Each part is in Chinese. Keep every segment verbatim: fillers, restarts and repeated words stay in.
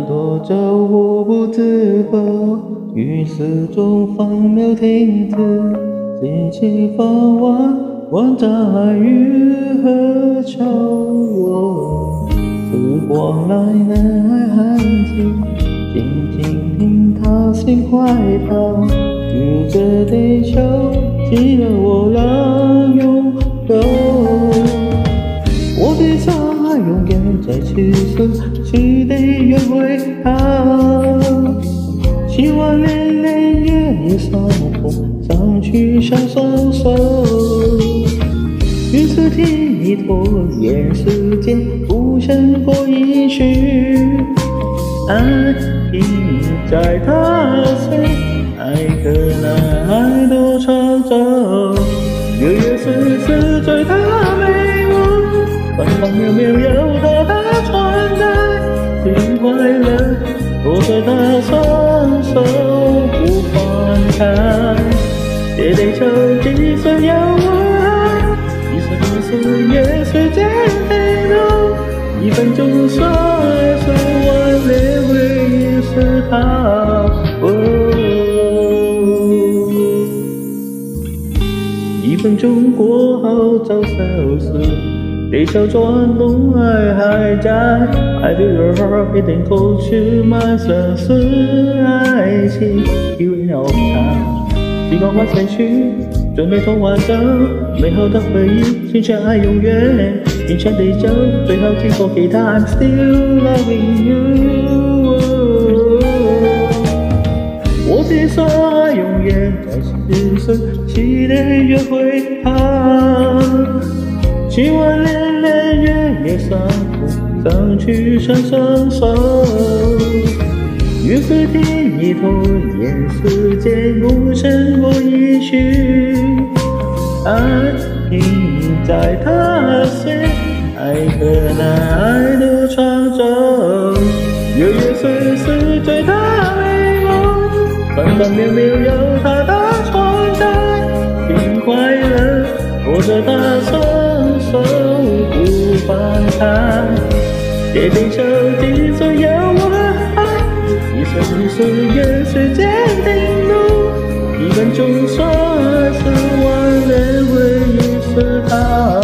拖着我不知否，于是中荒谬停止，激情放完，万载雨和秋。时光来能爱寒静，静静听他心怀抱，与这地球记得我俩拥有。我的伤害永远在此时期内约会好，希望年年月夜上风上去享受手，于是听你拖延时间不胜过一曲，爱已在他岁，爱可能爱多长走，六月十四追他美梦，方方面面有他的存在，心快乐握着他双手不放开，也得求几岁有我，一生一世也时间停留，一分钟算是万年回忆是他。一分钟过后早消失，地球转动爱还在。I feel your heart beating close to my soul， 是爱情以为绕它，时光快逝去，准备通完走，美好的回忆，心相爱永远，一生地久，最后寄托给他 I'm still loving you。 我的伤害永远在此生期内约会好，希望年年月夜上风上去享受手，于是听你拖延时间不胜过一曲，爱已在他岁，爱可难爱多长走，六月十四追他美梦，方方面面有他的存在，心快乐握着他双手不放开，也得求几岁有我爱，一生一世也时间停留，一分钟算是万年回忆是他。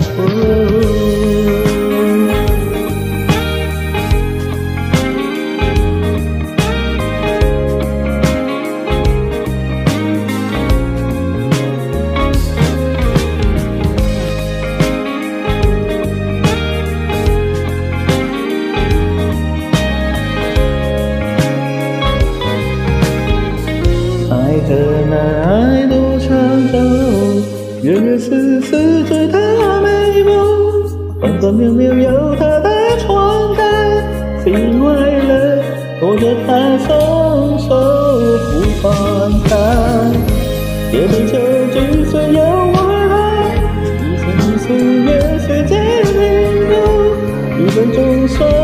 爱可难爱多长走，月月时时追他美梦，方方面面有他的存在，心快乐握着他双手不放开，也得求几岁有我爱，一生一世也时间停留，一分钟算